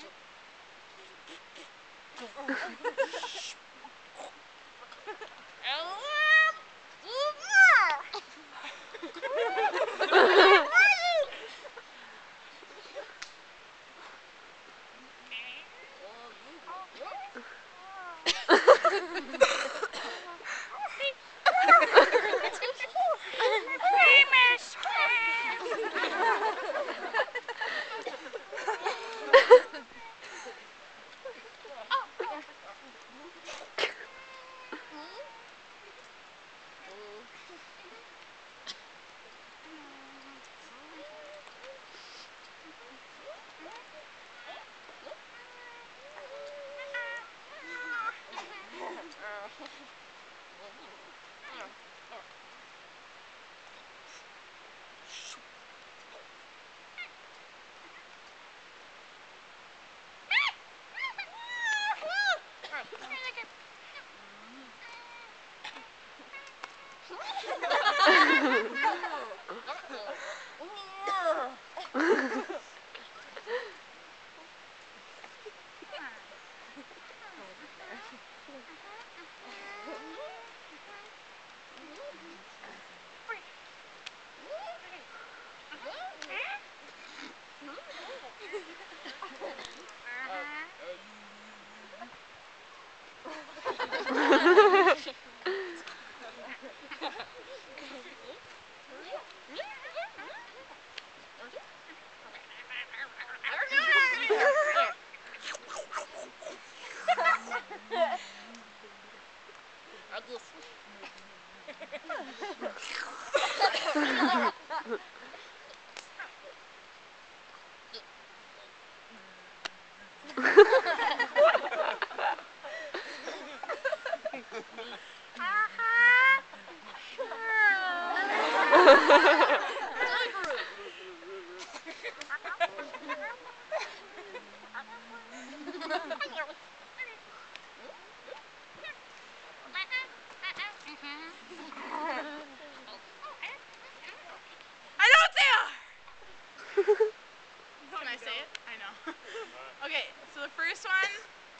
Can I say it? I know. Okay, so the first one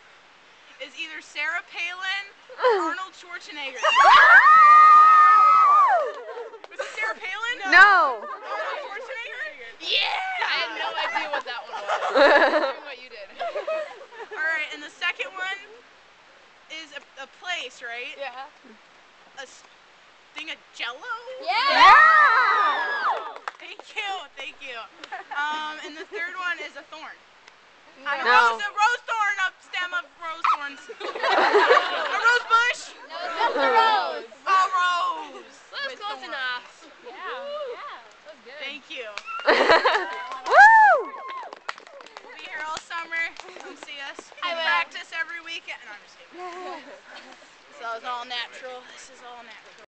is either Sarah Palin or Arnold Schwarzenegger. Was it Sarah Palin? No. Arnold Schwarzenegger? Yeah! I had no idea what that one was. What you did. Alright, and the second one is a place, right? Yeah. A thing of Jello? Yeah! Thank you. And the third one is a thorn. No. A rose thorn, a stem of rose thorns. A rose bush? No, that's a rose. A rose. That was close enough. Yeah. Yeah. That was good. Thank you. Woo! We'll be here all summer. Come see us. I will. Practice every weekend. No, I'm just kidding. This is all natural. This is all natural.